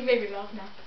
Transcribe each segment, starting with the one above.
made me laugh now.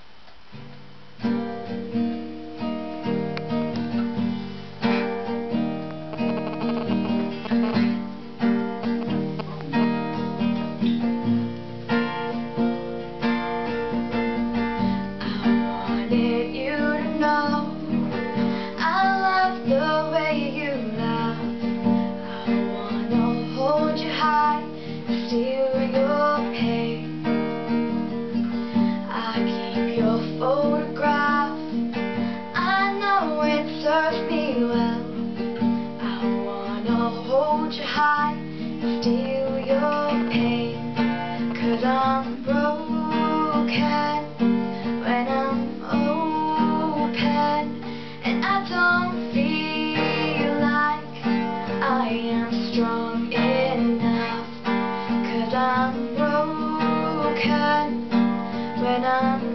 Photograph, I know it serves me well. I wanna hold you high and steal your pain, 'cause I'm broken when I'm open, and I don't feel like I am strong enough, 'cause I'm broken when I'm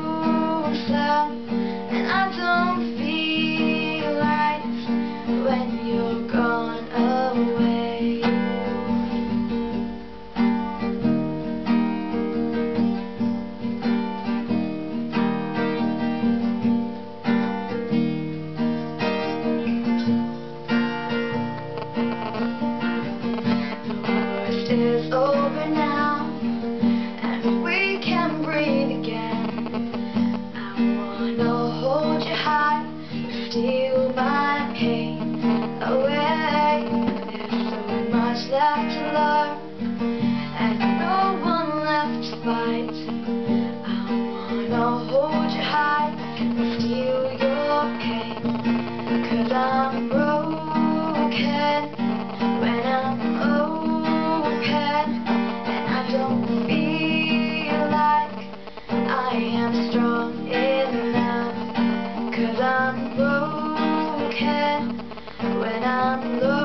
and I don't feel right when you're gone away. The worst is over now, and we can breathe again. Steal my pain away. There's so much left to learn, and no one left to fight. I wanna hold you high and steal your pain, 'cause I'm broken when I'm open, and I don't feel like I am strong enough, 'cause I'm broken when I'm low.